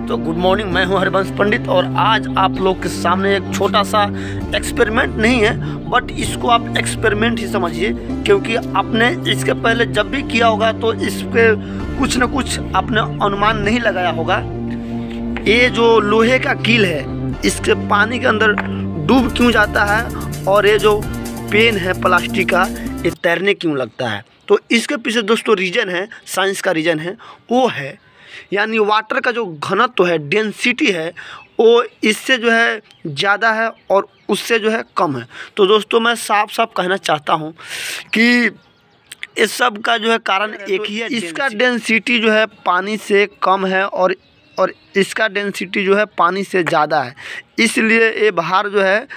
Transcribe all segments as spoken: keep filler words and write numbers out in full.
तो good morning, मैं हूं हरिवंश पंडित और आज आप लोग के सामने एक छोटा सा एक्सपेरिमेंट नहीं है, बट इसको आप एक्सपेरिमेंट ही समझिए, क्योंकि आपने इसके पहले जब भी किया होगा तो इसके कुछ न कुछ आपने अनुमान नहीं लगाया होगा। ये जो लोहे का कील है, इसके पानी के अंदर डूब क्यों जाता है और ये जो पेन है प्लास्टिक का, ये तैरने क्यों लगता है। तो इसके पीछे दोस्तों रीज़न है, साइंस का रीज़न है, वो है यानी वाटर का जो घनत्व है, डेंसिटी है, वो इससे जो है ज़्यादा है और उससे जो है कम है। तो दोस्तों मैं साफ साफ कहना चाहता हूँ कि इस सब का जो है कारण एक ही है, इसका डेंसिटी जो है पानी से कम है और और इसका डेंसिटी जो है पानी से ज़्यादा है, इसलिए ये बाहर जो है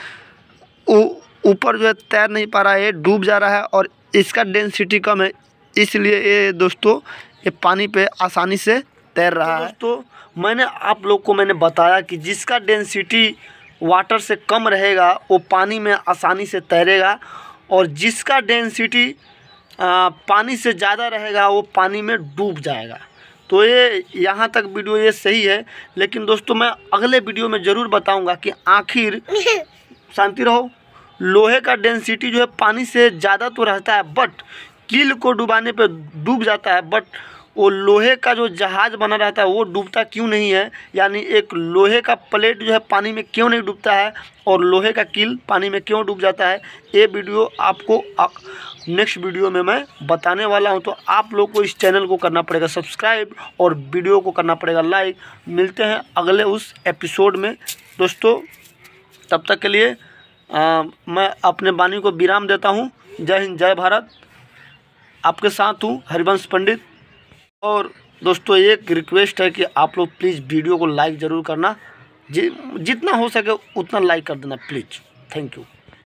ऊपर जो है तैर नहीं पा रहा है, ये डूब जा रहा है। और इसका डेंसिटी कम है, इसलिए ये दोस्तों ये पानी पे आसानी से तैर रहा है। दोस्तों मैंने आप लोग को मैंने बताया कि जिसका डेंसिटी वाटर से कम रहेगा वो पानी में आसानी से तैरेगा, और जिसका डेंसिटी पानी से ज़्यादा रहेगा वो पानी में डूब जाएगा। तो ये यहाँ तक वीडियो ये सही है, लेकिन दोस्तों मैं अगले वीडियो में ज़रूर बताऊँगा कि आखिर शांति रहो, लोहे का डेंसिटी जो है पानी से ज़्यादा तो रहता है, बट कील को डुबाने पे डूब जाता है, बट वो लोहे का जो जहाज़ बना रहता है वो डूबता क्यों नहीं है, यानी एक लोहे का प्लेट जो है पानी में क्यों नहीं डूबता है और लोहे का कील पानी में क्यों डूब जाता है, ये वीडियो आपको नेक्स्ट वीडियो में मैं बताने वाला हूं। तो आप लोग को इस चैनल को करना पड़ेगा सब्सक्राइब और वीडियो को करना पड़ेगा लाइक। मिलते हैं अगले उस एपिसोड में दोस्तों, तब तक के लिए आ, मैं अपने वाणी को विराम देता हूं। जय हिंद, जय भारत। आपके साथ हूं हरिवंश पंडित। और दोस्तों एक रिक्वेस्ट है कि आप लोग प्लीज़ वीडियो को लाइक ज़रूर करना, जि, जितना हो सके उतना लाइक कर देना प्लीज़। Thank you.